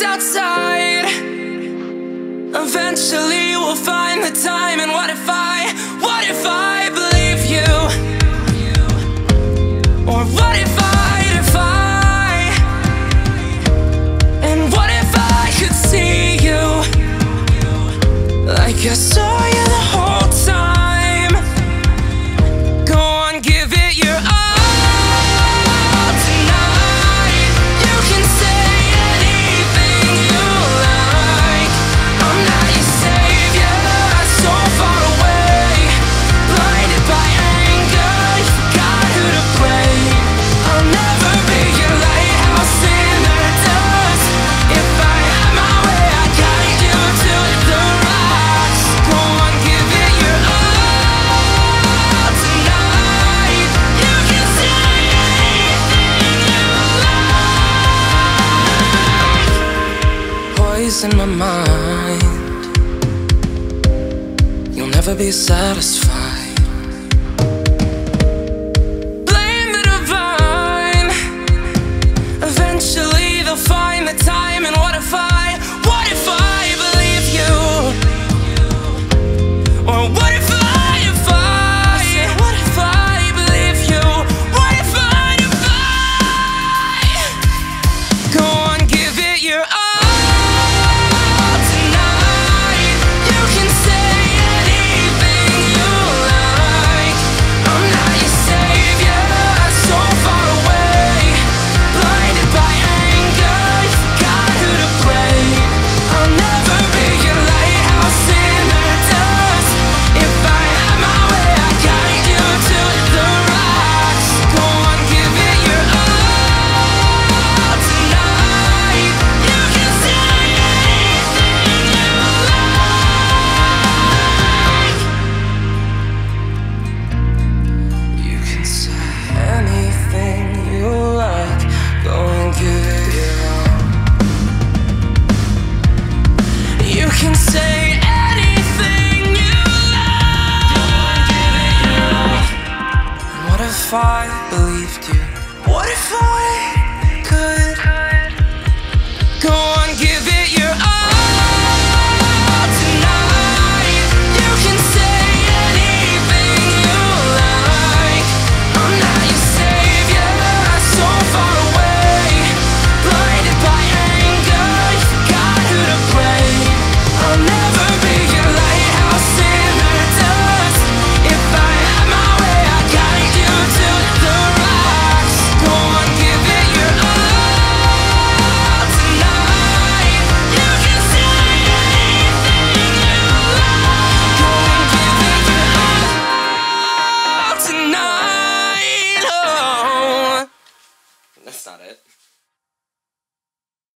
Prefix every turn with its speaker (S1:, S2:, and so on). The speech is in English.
S1: outside. Eventually we'll find the time. And what if I believe you? Or what if I defy? And what if I could see you like I saw you the whole time? Go on, give it your all tonight. You can say anything you like. I'm not your savior, so far away. Blinded by anger, you forgot who to blame. I'll never be your lighthouse in the dusk. If I had my way, I'd guide you to the rocks. Go on, give it your all tonight. You can say anything you like. Poison my mind. You'll never be satisfied. Blame the divine. Eventually they'll find the time. And what if I believe you? Or what if I believe you? What if I go on, give it your all tonight. You can say anything you like. I'm not your savior, so far away. Blinded by anger, you forgot who to blame. I'll never be your lighthouse in the dusk. If I had my way, I'd guide you to the rocks. Go on, give it your all tonight. You can say anything you like. You can say anything you like. Go and give it your all. You can say anything you like. Go and give it your all. And what if I believed you? What if I